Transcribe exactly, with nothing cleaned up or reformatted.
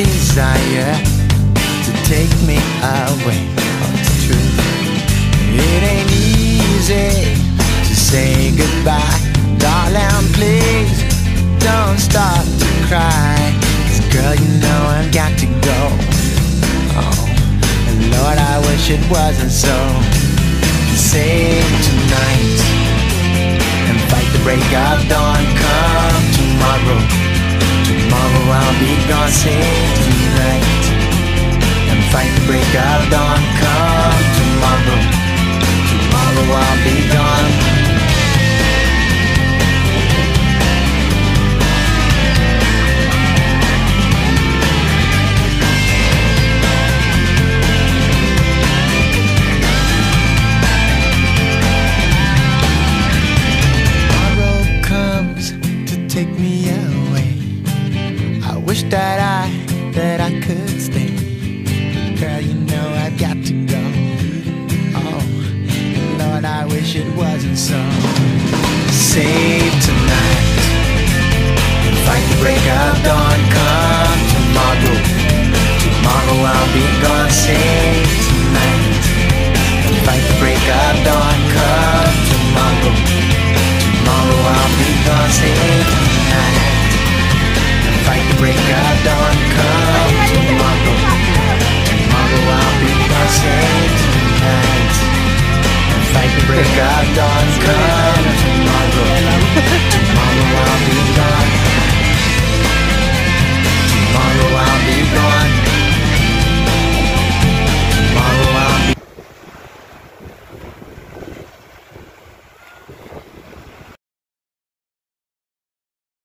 desire to take me away. Oh, it's true. It ain't easy to say goodbye. Darling, please don't start to cry. 'Cause girl, you know I've got to go. Oh, and Lord, I wish it wasn't so. Save tonight and fight the break of dawn. Come tomorrow, tomorrow I'll be gone. Save tonight and fight the break of dawn. Come tomorrow, tomorrow I'll be gone. Take me away. I wish that I, that I could stay. Girl, you know I've got to go. Oh, and Lord, I wish it wasn't so. Save tonight and fight the break of dawn.